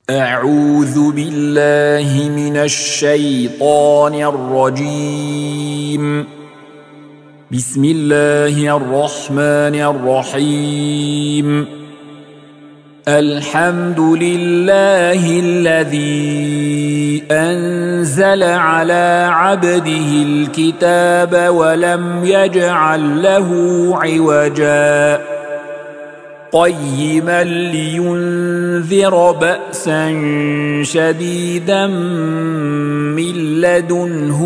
أعوذ بالله من الشيطان الرجيم. بسم الله الرحمن الرحيم. الحمد لله الذي أنزل على عبده الكتاب ولم يجعل له عوجا قيما لينذر بأسا شديدا من لدنه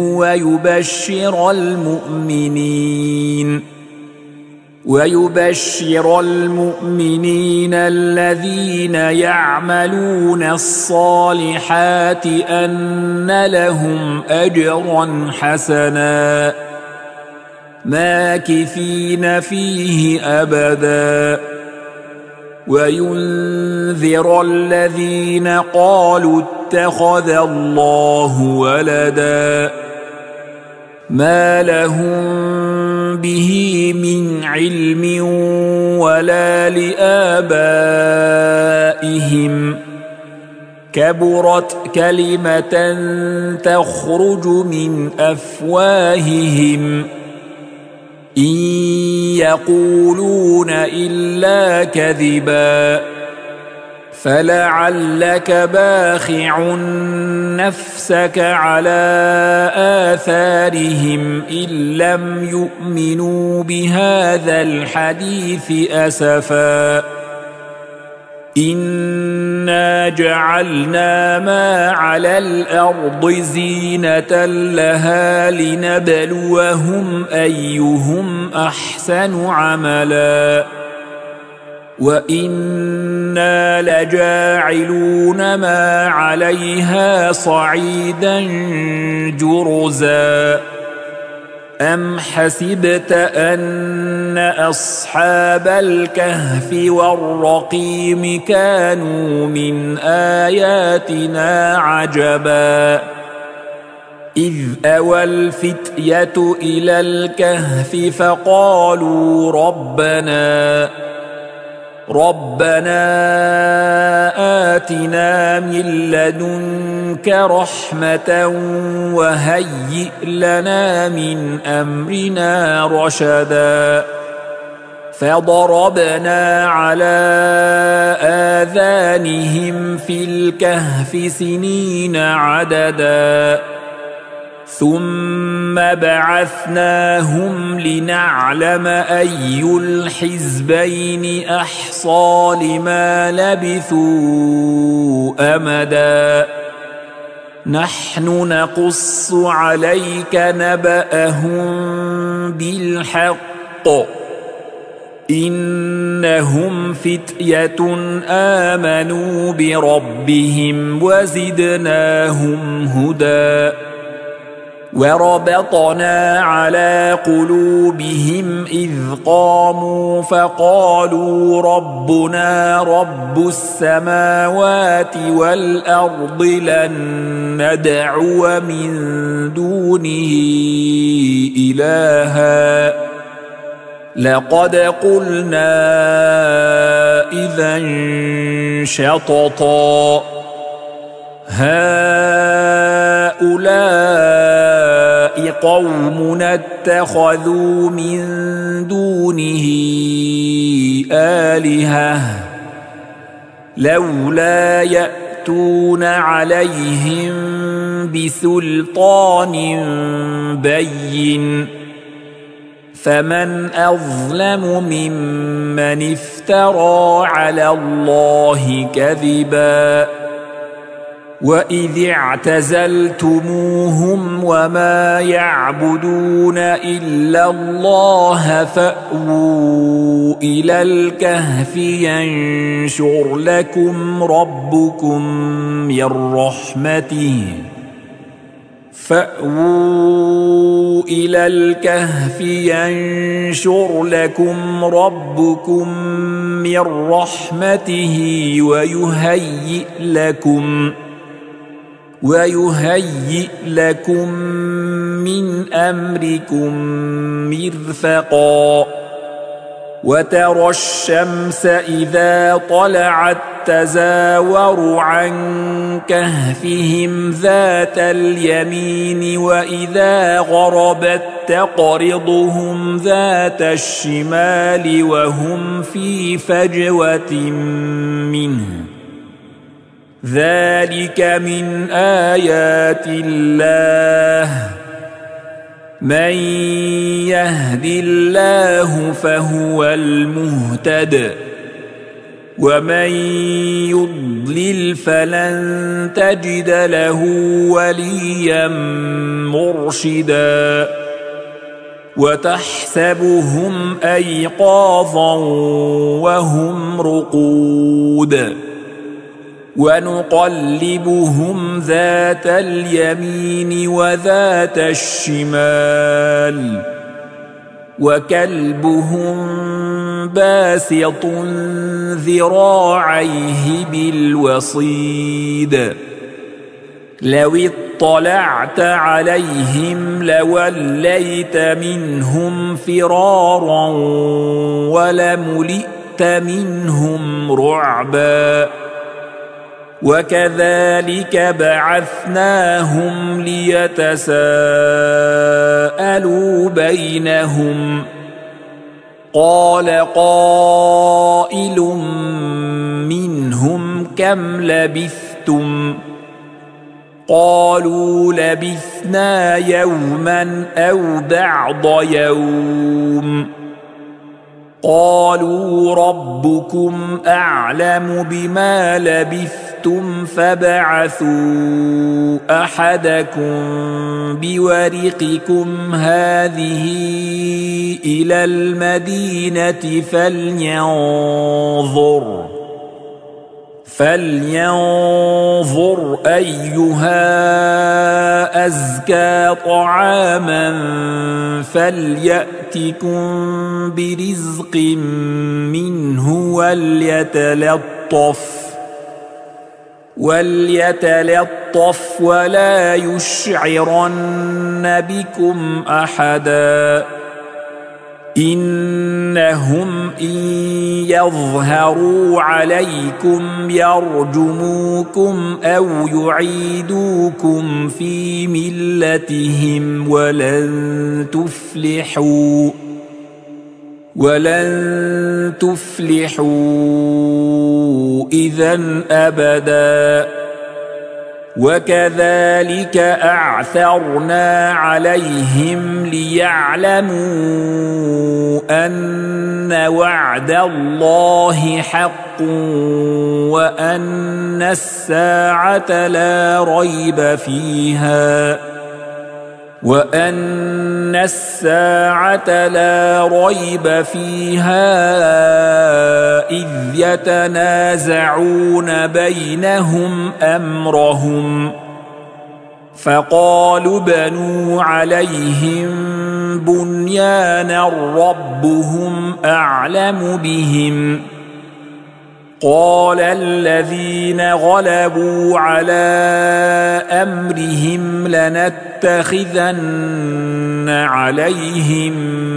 ويبشر المؤمنين الذين يعملون الصالحات أن لهم أجرا حسنا ماكثين فيه أبدا وينذر الذين قالوا اتخذ الله ولدا ما لهم به من علم ولا لآبائهم كبرت كلمة تخرج من أفواههم إن يقولون إلا كذبا فلعلك باخع نفسك على آثارهم إن لم يؤمنوا بهذا الحديث أسفا إنا جعلنا ما على الأرض زينة لها لنبلوهم أيهم أحسن عملا وإنا لجاعلون ما عليها صعيدا جرزا أم حسبت أن أصحاب الكهف والرقيم كانوا من آياتنا عجبا إذ أوى الفتية إلى الكهف فقالوا ربنا آتنا من لدنك رحمة وهيئ لنا من أمرنا رشدا فضربنا على آذانهم في الكهف سنين عددا ثم بعثناهم لنعلم أي الحزبين أحصى لما لبثوا أمدا نحن نقص عليك نبأهم بالحق إنهم فتية آمنوا بربهم وزدناهم هدى وربطنا على قلوبهم إذ قاموا فقالوا ربنا رب السماوات والأرض لن ندعو من دونه إلها لقد قلنا إذا شططا هؤلاء قومنا اتخذوا من دونه آلهة لولا يأتون عليهم بسلطان بين فمن أظلم ممن افترى على الله كذبا وإذ اعتزلتموهم وما يعبدون إلا الله فأووا إلى الكهف ينشر لكم ربكم من رحمته فأووا إلى الكهف ينشر لكم ربكم من رحمته ويهيئ لكم من أمركم مرفقا وترى الشمس إذا طلعت تزاور عن كهفهم ذات اليمين وإذا غربت تقرضهم ذات الشمال وهم في فجوة منه ذلك من آيات الله من يهد الله فهو المهتد ومن يضلل فلن تجد له وليا مرشدا وتحسبهم أيقاظا وهم رقود ونقلبهم ذات اليمين وذات الشمال وكلبهم باسط ذراعيه بالوصيد لو اطلعت عليهم لوليت منهم فرارا ولملئت منهم رعبا وكذلك بعثناهم ليتساءلوا بينهم قال قائل منهم كم لبثتم قالوا لبثنا يوما أو بعض يوم قالوا ربكم أعلم بما لبثتم فابعثوا أحدكم بورقكم هذه إلى المدينة فلينظر أيها أزكى طعاما فليأتكم برزق منه وليتلطف ولا يشعرن بكم أحدا إنهم إن يظهروا عليكم يرجموكم أو يعيدوكم في ملتهم ولن تفلحوا إذن أبدا وكذلك أعثرنا عليهم ليعلموا أن وعد الله حق وأن الساعة لا ريب فيها إذ يتنازعون بينهم أمرهم فقالوا بنوا عليهم بنيانا ربهم أعلم بهم قال الذين غلبوا على أمرهم لنتخذن عليهم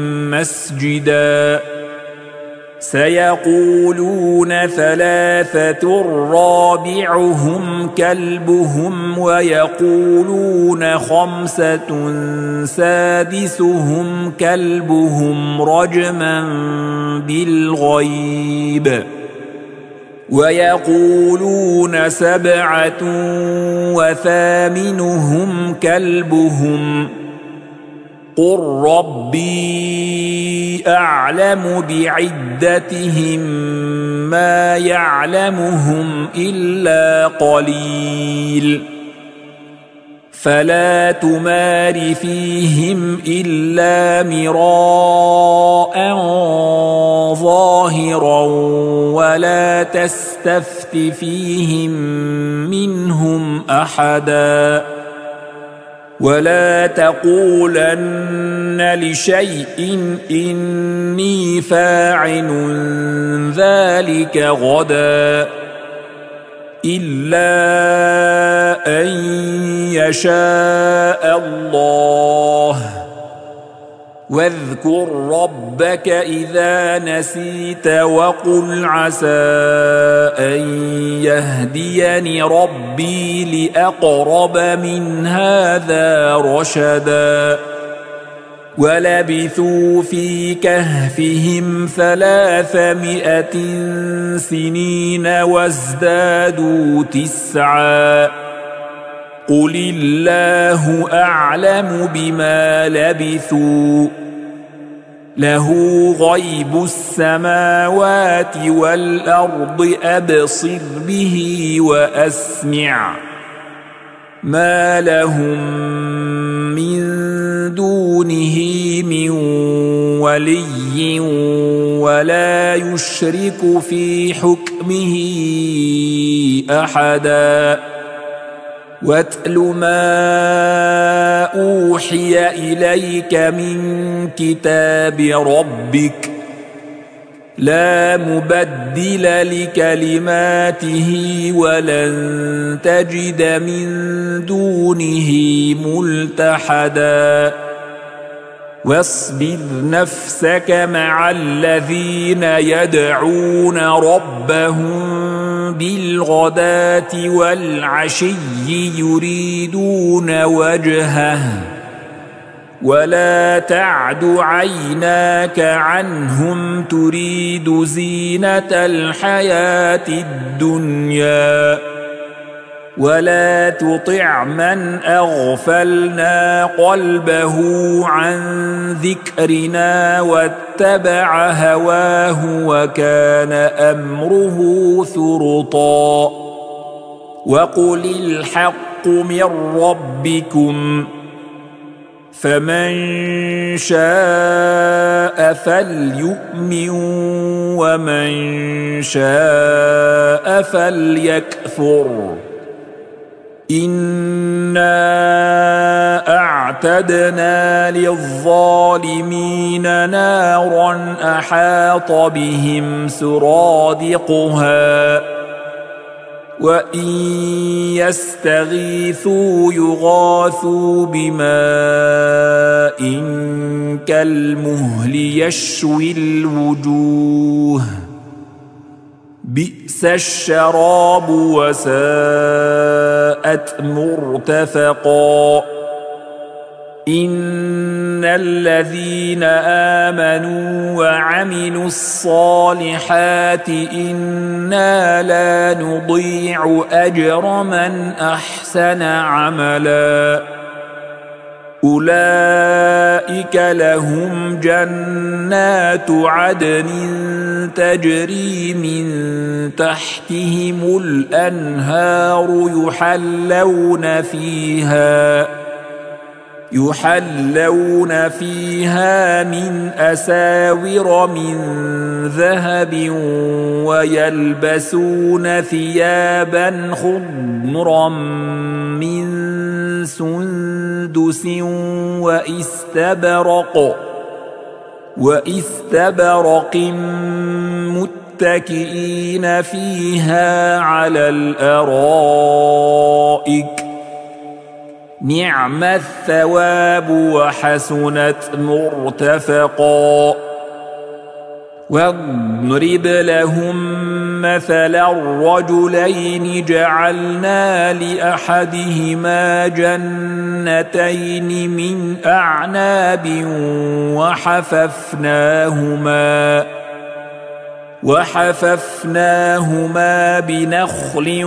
مسجدا سيقولون ثلاثة رابعهم كلبهم ويقولون خمسة سادسهم كلبهم رجما بالغيب ويقولون سبعة وثامنهم كلبهم قل ربي أعلم بعدتهم ما يعلمهم إلا قليل فلا تمار فيهم إلا مراء ظاهرا ولا تستفت فيهم منهم أحدا ولا تقولن لشيء إني فاعل ذلك غدا إلا أن يشاء الله واذكر ربك إذا نسيت وقل عسى أن يهديني ربي لأقرب من هذا رشدا ولبثوا في كهفهم 300 سنين وازدادوا 9 قل الله أعلم بما لبثوا له غيب السماوات والأرض أبصر به وأسمع ما لهم من دونه من ولي ولا يشرك في حكمه أحدا واتل ما أوحي إليك من كتاب ربك لا مبدل لكلماته ولن تجد من دونه ملتحدا واصبر نفسك مع الذين يدعون ربهم بالغداة والعشي يريدون وجهه ولا تعد عيناك عنهم تريد زينة الحياة الدنيا ولا تطع من أغفلنا قلبه عن ذكرنا واتبع هواه وكان أمره فرطا وقل الحق من ربكم فمن شاء فليؤمن ومن شاء فليكفر إنا أعتدنا للظالمين نارا أحاط بهم سرادقها وإن يستغيثوا يغاثوا بماء كالمهل يشوي الوجوه بئس الشراب وساءت مرتفقا إن الذين آمنوا وعملوا الصالحات إنا لا نضيع أجر من أحسن عملا أولئك لهم جنات عدن تجري من تحتهم الأنهار يحلون فيها من أساور من ذهب ويلبسون ثيابا خضرا من سندس وإستبرق متكئين فيها على الأرائك نعم الثواب وحسنت مرتفقا واضرب لهم مثلا الرجلين جعلنا لأحدهما جنتين من أعناب وحففناهما بنخل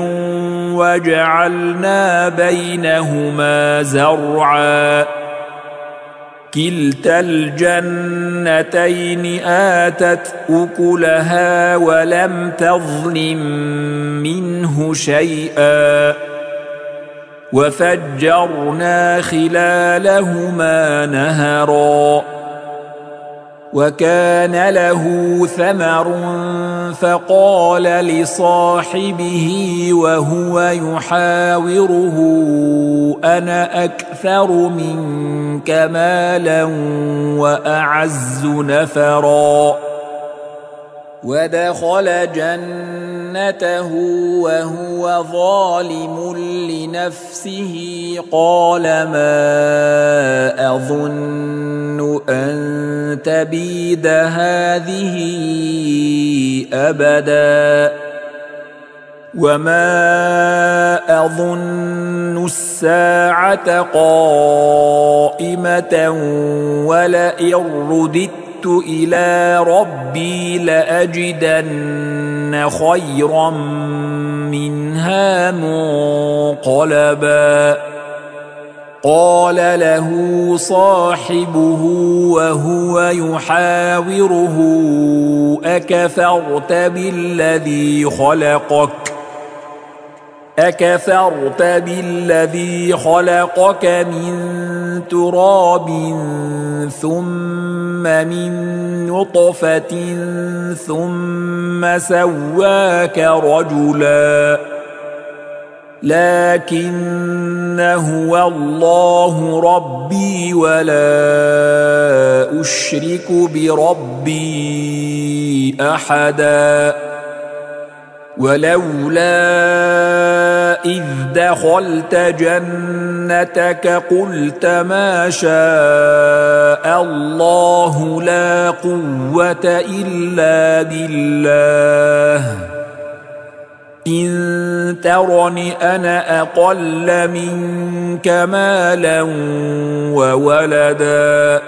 وجعلنا بينهما زرعا كلتا الجنتين آتت أكلها ولم تظلم منه شيئا وفجرنا خلالهما نهرا وكان له ثمر فقال لصاحبه وهو يحاوره أنا أكثر منك مالا وأعز نفرا ودخل جنته وهو ظالم لنفسه قال ما أظن أن تبيد هذه أبدا وما أظن الساعة قائمة ولئن رددت إلى ربي لأجدن خيرا منها منقلبا قال له صاحبه وهو يحاوره أكفرت بالذي خلقك من تراب ثم من نطفة ثم سواك رجلا لكن هو الله ربي ولا أشرك بربي أحدا ولولا إذ دخلت جنتك قلت ما شاء الله لا قوة إلا بالله إن ترني أنا أقل منك مالا وولدا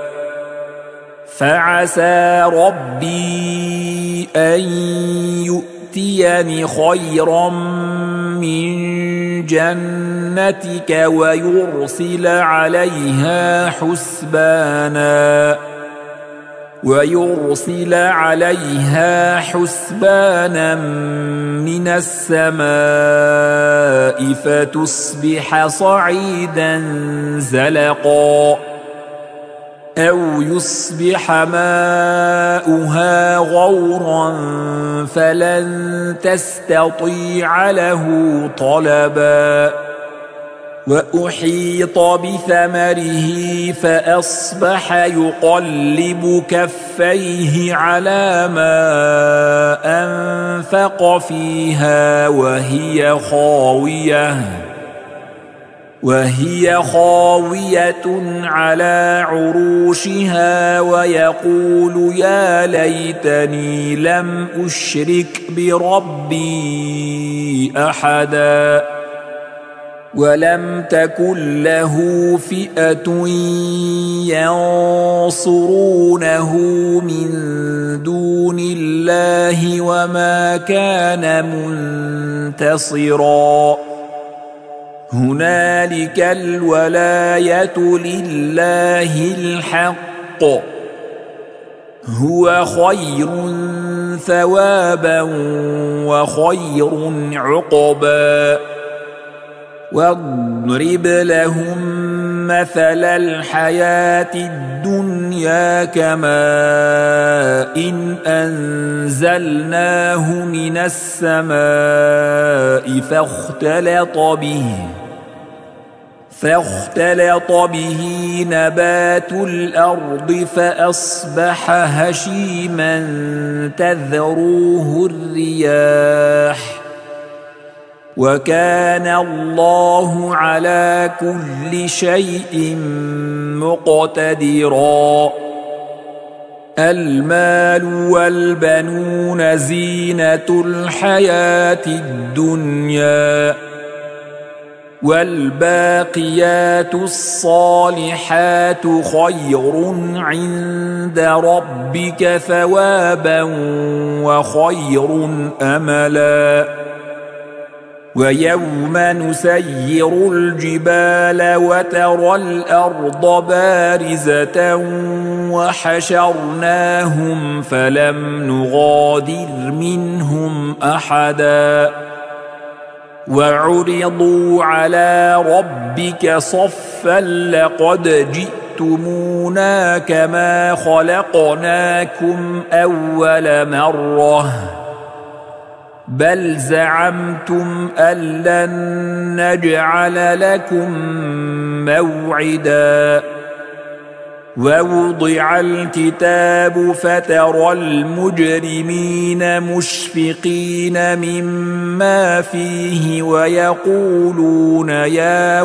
فعسى ربي أن يؤتيني خيرا من جنتك ويرسل عليها حسبانا من السماء فتصبح صعيدا زلقا أو يصبح ماؤها غورا فلن تستطيع له طلبا وأحيط بثمره فأصبح يقلب كفيه على ما أنفق فيها وهي خاوية على عروشها ويقول يا ليتني لم أشرك بربي أحدا ولم تكن له فئة ينصرونه من دون الله وما كان منتصرا هنالك الولاية لله الحق هو خير ثوابا وخير عقبا واضرب لهم مثل الحياة الدنيا كماء إن أنزلناه من السماء فاختلط به نبات الأرض فأصبح هشيما تذروه الرياح وكان الله على كل شيء مقتدرا المال والبنون زينة الحياة الدنيا والباقيات الصالحات خير عند ربك ثوابا وخير أملا ويوم نسير الجبال وترى الأرض بارزة وحشرناهم فلم نغادر منهم أحدا وعرضوا على ربك صفا لقد جئتمونا كما خلقناكم أول مرة بل زعمتم أن لن نجعل لكم موعدا ووضع الكتاب فترى المجرمين مشفقين مما فيه ويقولون يا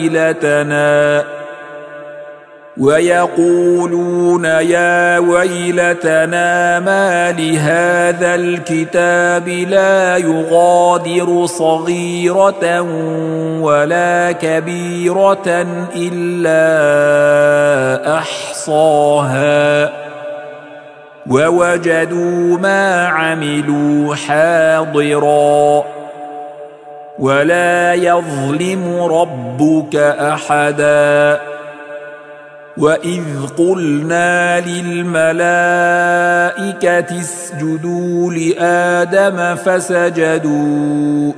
ويلتنا ما لهذا الكتاب لا يغادر صغيرة ولا كبيرة إلا أحصاها ووجدوا ما عملوا حاضرا ولا يظلم ربك أحدا وإذ قلنا للملائكة اسجدوا لآدم فسجدوا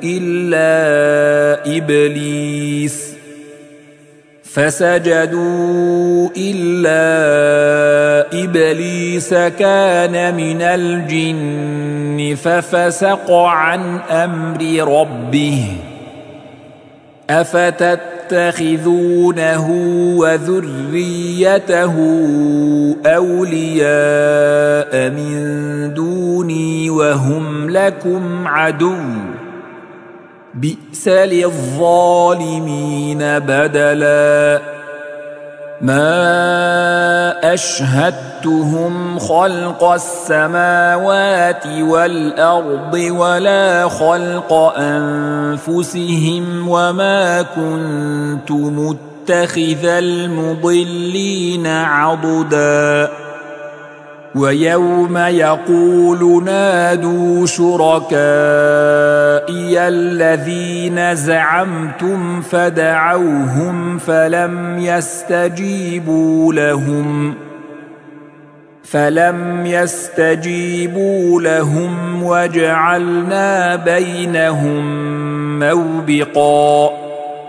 إلا إبليس كان من الجن ففسق عن أمر ربه أفتتخذونه وذريته أولياء من دوني وهم لكم عدو بئس للظالمين بدلا ما أشهدتهم خلق السماوات والأرض ولا خلق أنفسهم وما كنت متخذ المضلين عضدا ويوم يقول نادوا شركائي الذين زعمتم فدعوهم فلم يستجيبوا لهم وجعلنا بينهم موبقا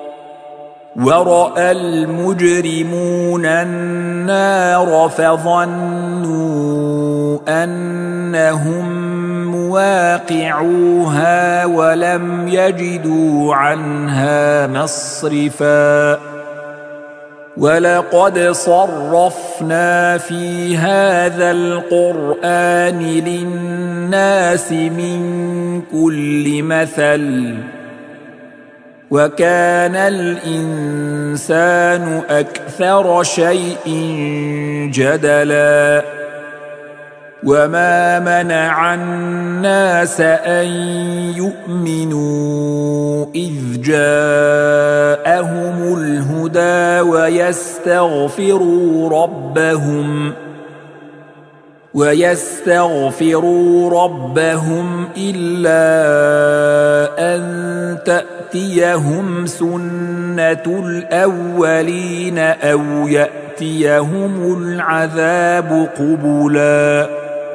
ورأى المجرمون النار فظنوا أنهم مواقعوها ولم يجدوا عنها مصرفا ولقد صرفنا في هذا القرآن للناس من كل مثل وكان الإنسان أكثر شيء جدلا وما منع الناس أن يؤمنوا إذ جاءهم الهدى ويستغفروا ربهم إلا أن تأتيهم سنة الأولين أو يأتيهم العذاب قبلا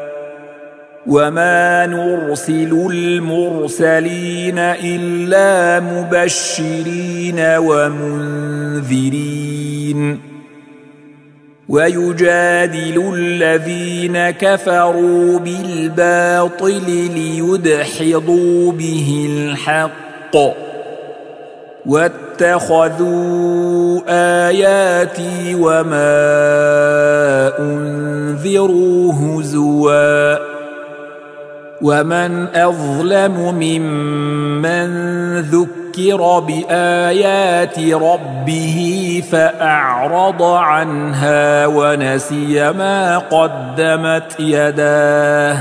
وما نرسل المرسلين إلا مبشرين ومنذرين ويجادل الذين كفروا بالباطل ليدحضوا به الحق واتخذوا آياتي وما أنذروا هزوا ومن أظلم ممن ذكر بآيات ربه فأعرض عنها ونسي ما قدمت يداه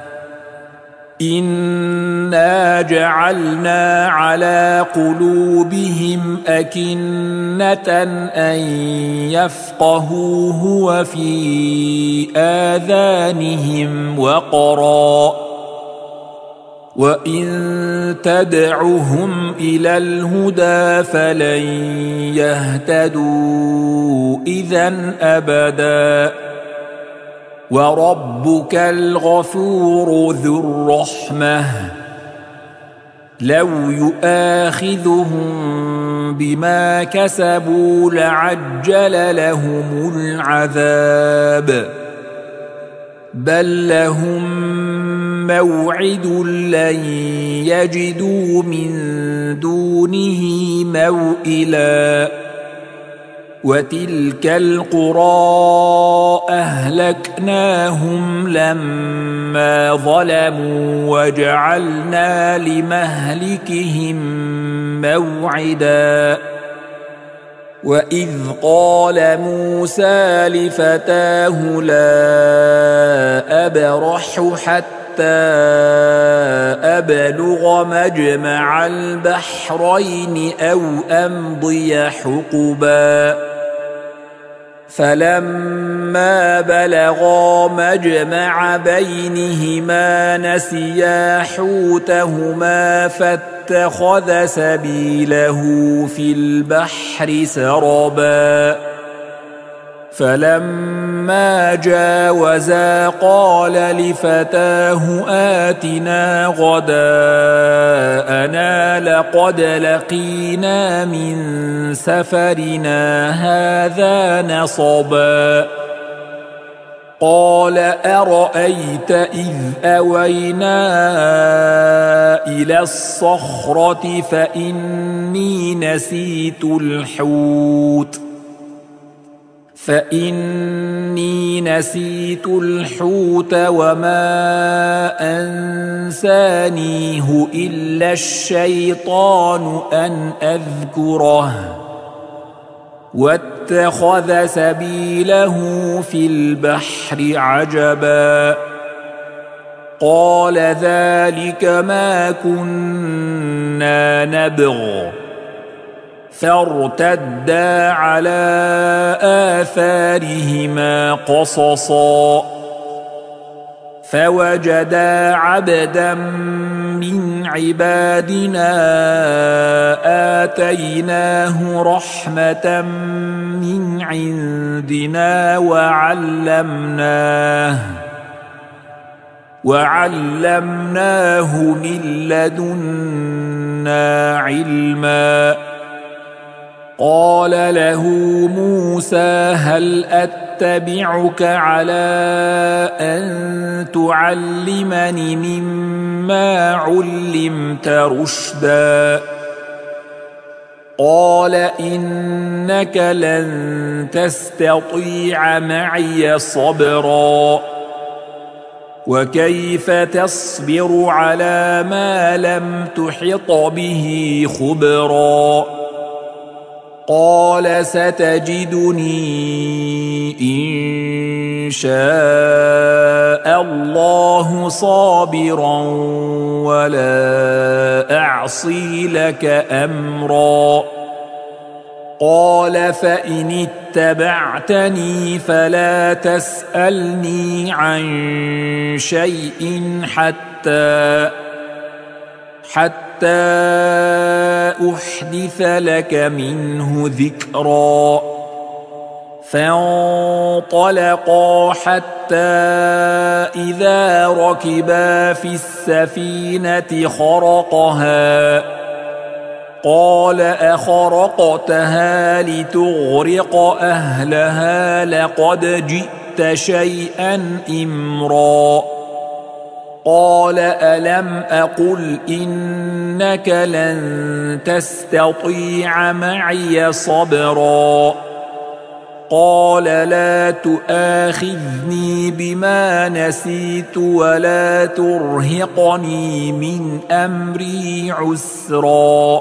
إنا جعلنا على قلوبهم أكنة أن يفقهوه وفي آذانهم وقرا وإن تدعهم إلى الهدى فلن يهتدوا إذن أبدا وربك الغفور ذو الرحمة لو يؤاخذهم بما كسبوا لعجل لهم العذاب بل لهم موعد لن يجدوا من دونه موئلا وتلك القرى أهلكناهم لما ظلموا وجعلنا لمهلكهم موعدا وإذ قال موسى لفتاه لا أبرح حتى أبلغ مجمع البحرين أو أمضي حقبا فلما بلغا مجمع بينهما نسيا حوتهما فاتخذ سبيله في البحر سربا فلما جاوزا قال لفتاه آتنا غداءنا لقد لقينا من سفرنا هذا نصبا قال أرأيت إذ أوينا إلى الصخرة فإني نسيت الحوت وما أنسانيه إلا الشيطان أن أذكره واتخذ سبيله في البحر عجبا قال ذلك ما كنا نبغ فارتدا على آثارهما قصصا فوجدا عبدا من عبادنا آتيناه رحمة من عندنا وعلمناه من لدنا علما قال له موسى هل أتبعك على أن تعلمني مما علمت رشدا قال إنك لن تستطيع معي صبرا وكيف تصبر على ما لم تحط به خبرا قال ستجدني إن شاء الله صابرا ولا أعصي لك أمرا قال فإن اتبعتني فلا تسألني عن شيء حتى أحدث لك منه ذكرا فانطلقا حتى إذا ركبا في السفينة خرقها قال أخرقتها لتغرق أهلها لقد جئت شيئا إمرا قال ألم أقل إنك لن تستطيع معي صبرا قال لا تؤاخذني بما نسيت ولا ترهقني من أمري عسرا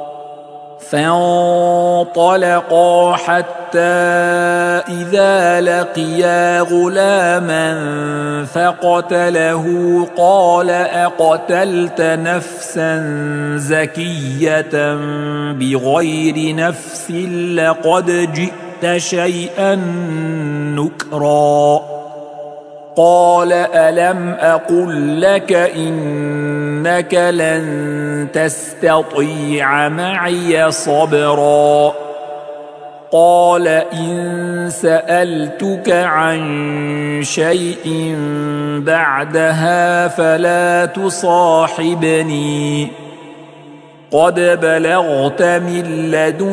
فانطلقا حتى إذا لقيا غلاما فقتله قال أقتلت نفسا زكية بغير نفس لقد جئت شيئا نكرا قال ألم أقل لك إنك لن تستطيع معي صبرا قال إن سألتك عن شيء بعدها فلا تصاحبني قد بلغت من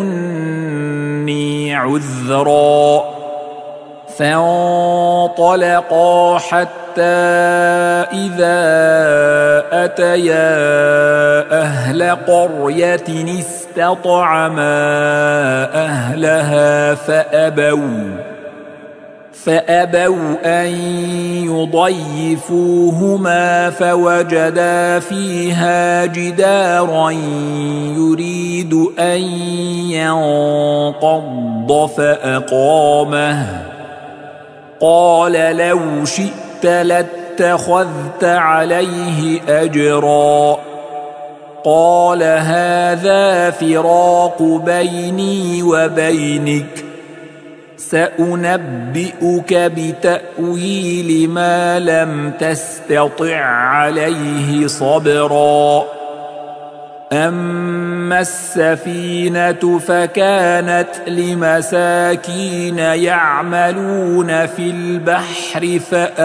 لدني عذرا فانطلقا حتى إذا أتيا أهل قرية استطعما أهلها فأبوا أن يضيفوهما فوجدا فيها جدارا يريد أن ينقض فأقامه قال لو شئت لاتخذت عليه أجرا قال هذا فراق بيني وبينك سأنبئك بتأويل ما لم تستطع عليه صبرا أما السفينة فكانت لمساكين يعملون في البحر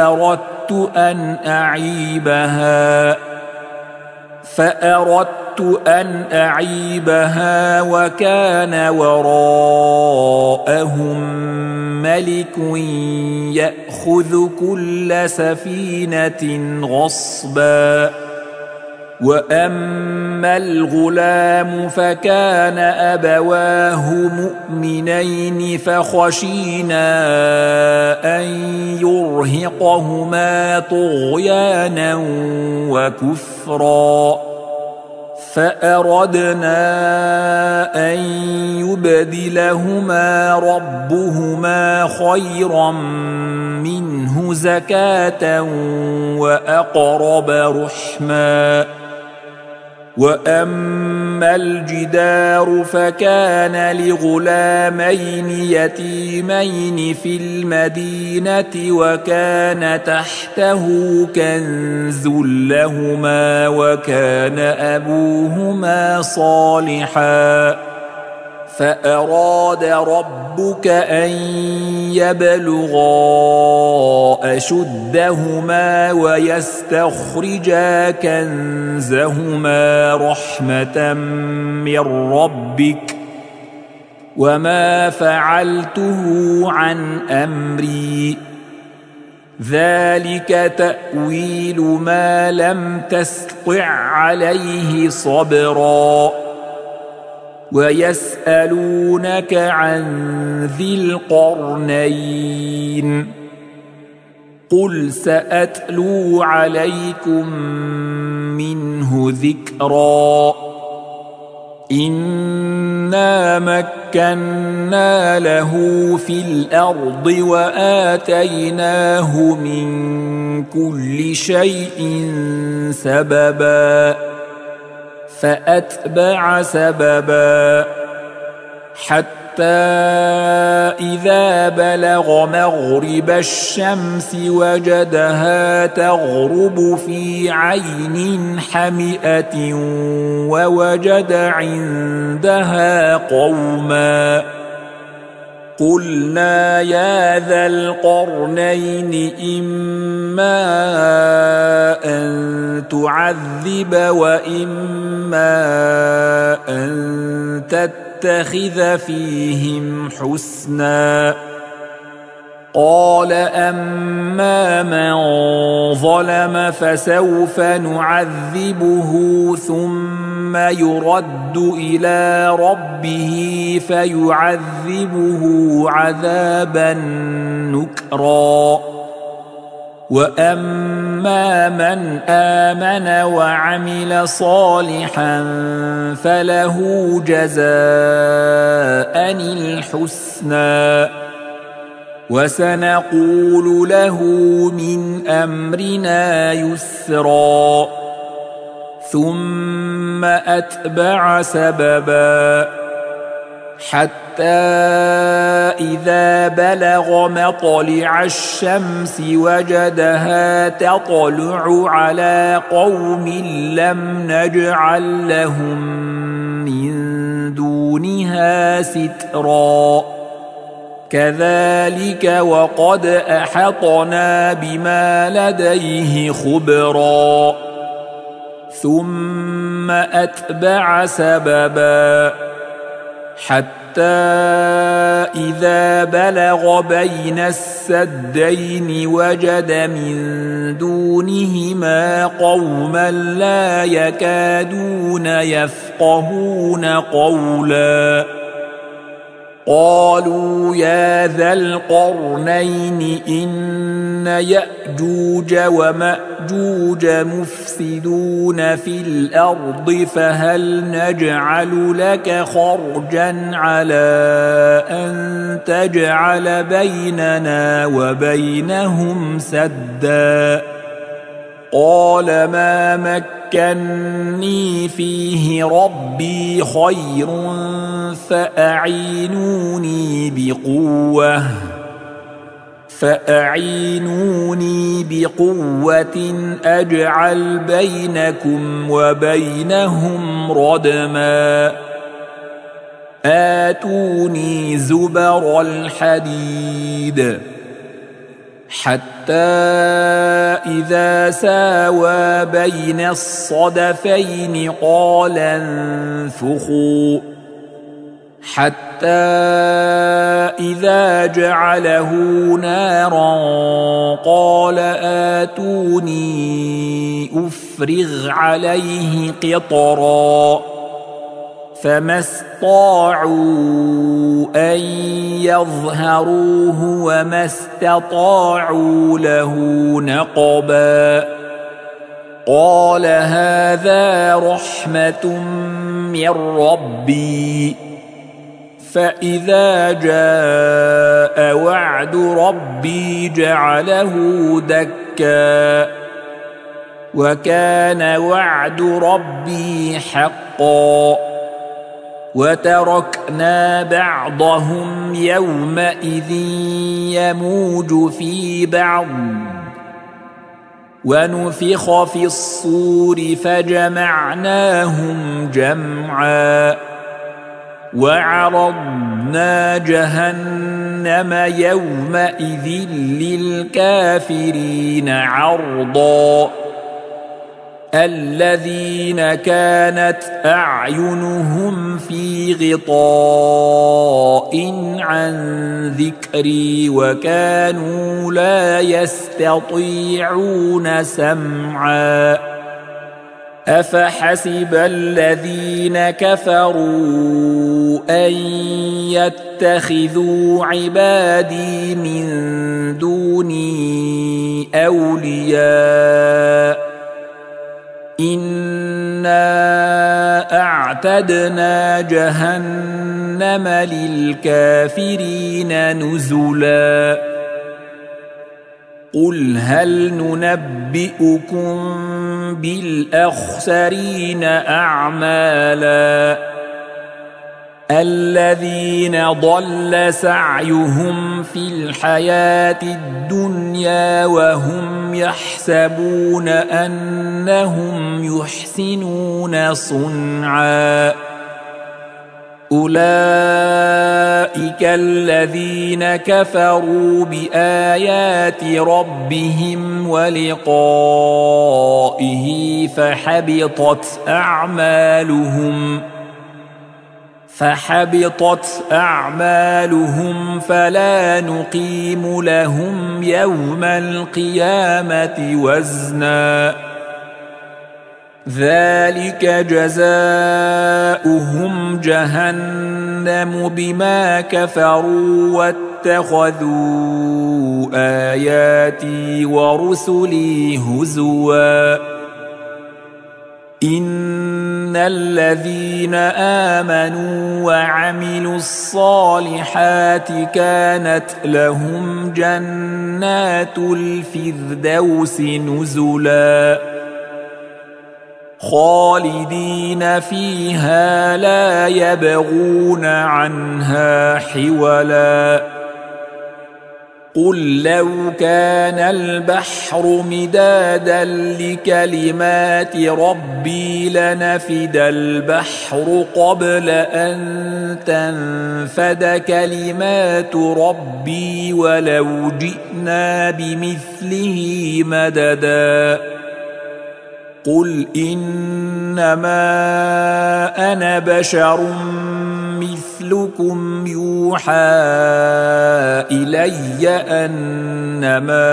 فأردت أن أعيبها وكان وراءهم ملك يأخذ كل سفينة غصبا وأما الغلام فكان أبواه مؤمنين فخشينا أن يرهقهما طغيانا وكفرا فأردنا أن يبدلهما ربهما خيرا منه زكاة وأقرب رحما وأما الجدار فكان لغلامين يتيمين في المدينة وكان تحته كنز لهما وكان أبوهما صالحا فأراد ربك أن يبلغا أشدهما ويستخرجا كنزهما رحمة من ربك وما فعلته عن أمري ذلك تأويل ما لم تستطع عليه صبرا ويسألونك عن ذي القرنين قل سأتلو عليكم منه ذكرا إنا مكنا له في الأرض وآتيناه من كل شيء سببا فأتبع سببا حتى إذا بلغ مغرب الشمس وجدها تغرب في عين حمئة ووجد عندها قوما قلنا يا ذا القرنين إما أن تعذب وإما أن تتخذ فيهم حسنا قال أما من ظلم فسوف نعذبه ثم يرد إلى ربه فيعذبه عذابا نكرا وأما من آمن وعمل صالحا فله جزاء الحسنى وسنقول له من أمرنا يسرا ثم أتبع سببا حتى إذا بلغ مطلع الشمس وجدها تطلع على قوم لم نجعل لهم من دونها سترا كذلك وقد أحطنا بما لديه خبرا ثم أتبع سببا حتى إذا بلغ بين السدين وجد من دونهما قوما لا يكادون يفقهون قولا قالوا يا ذا القرنين إن يأجوج ومأجوج مفسدون في الأرض فهل نجعل لك خرجا على أن تجعل بيننا وبينهم سدا قال ما مكني فيه ربي خير فأعينوني بقوة أجعل بينكم وبينهم ردما آتوني زبر الحديد حتى إذا ساوى بين الصدفين قال انفخوا حتى إذا جعله نارا قال آتوني أفرغ عليه قطرا فما استطاعوا أن يظهروه وما استطاعوا له نقبا قال هذا رحمة من ربي فإذا جاء وعد ربي جعله دكا وكان وعد ربي حقا وتركنا بعضهم يومئذ يموج في بعض ونفخ في الصور فجمعناهم جمعا وعرضنا جهنم يومئذ للكافرين عرضا الذين كانت أعينهم في غطاء عن ذكري وكانوا لا يستطيعون سمعا أفحسب الذين كفروا أن يتخذوا عبادي من دوني أولياء إنا أعتدنا جهنم للكافرين نزلا قل هل ننبئكم بالأخسرين أعمالا الذين ضل سعيهم في الحياة الدنيا وهم يحسبون أنهم يحسنون صنعا أولئك الذين كفروا بآيات ربهم ولقائه فحبطت أعمالهم فلا نقيم لهم يوم القيامة وزنا ذلك جزاؤهم جهنم بما كفروا واتخذوا آياتي ورسلي هزوا إن الذين آمنوا وعملوا الصالحات كانت لهم جنات الفردوس نزلا خالدين فيها لا يبغون عنها حولا قل لو كان البحر مدادا لكلمات ربي لنفد البحر قبل أن تنفد كلمات ربي ولو جئنا بمثله مددا قل إنما أنا بشر مثلكم مثلكم يوحى إلي أنما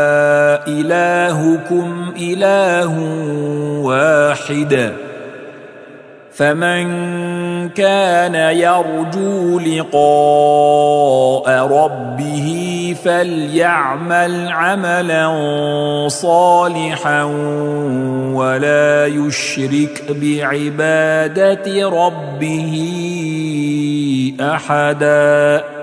إلهكم إله واحد فمن كان يرجو لقاء ربه فليعمل عملا صالحا ولا يشرك بعبادة ربه أحدا.